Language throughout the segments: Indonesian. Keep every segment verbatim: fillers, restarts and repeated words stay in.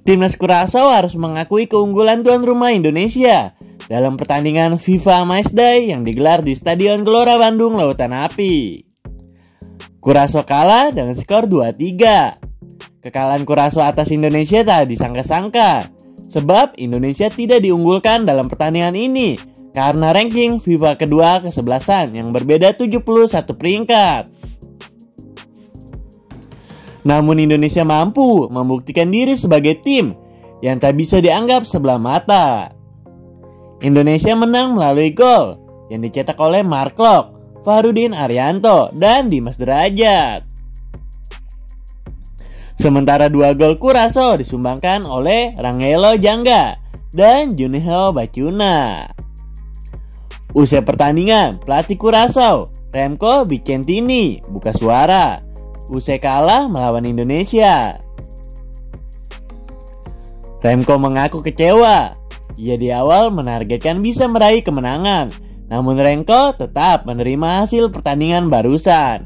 Timnas Curaçao harus mengakui keunggulan tuan rumah Indonesia dalam pertandingan FIFA Matchday yang digelar di Stadion Gelora Bandung Lautan Api. Curaçao kalah dengan skor dua tiga. Kekalahan Curaçao atas Indonesia tak disangka-sangka, sebab Indonesia tidak diunggulkan dalam pertandingan ini karena ranking FIFA kedua kesebelasan yang berbeda tujuh puluh satu peringkat. Namun Indonesia mampu membuktikan diri sebagai tim yang tak bisa dianggap sebelah mata. Indonesia menang melalui gol yang dicetak oleh Mark Klok, Fahrudin Arianto, dan Dimas Derajat. Sementara dua gol Curaçao disumbangkan oleh Rangelo Jangga dan Juninho Bacuna. Usai pertandingan, pelatih Curaçao, Remco Vicentini, buka suara usai kalah melawan Indonesia. Remco mengaku kecewa. Ia di awal menargetkan bisa meraih kemenangan, namun Remco tetap menerima hasil pertandingan barusan.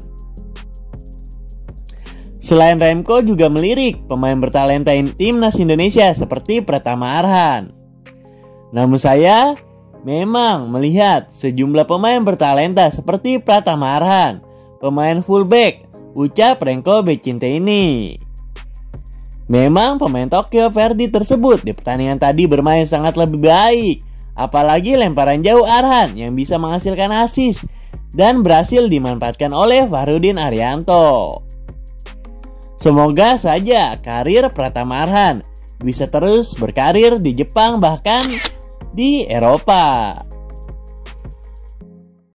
Selain Remco juga melirik pemain bertalenta timnas Indonesia seperti Pratama Arhan. Namun saya memang melihat sejumlah pemain bertalenta seperti Pratama Arhan, pemain fullback, ucap Remco Vicentini. Memang pemain Tokyo Verdy tersebut di pertandingan tadi bermain sangat lebih baik, apalagi lemparan jauh Arhan yang bisa menghasilkan assist dan berhasil dimanfaatkan oleh Fahrudin Arianto. Semoga saja karir Pratama Arhan bisa terus berkarir di Jepang bahkan di Eropa.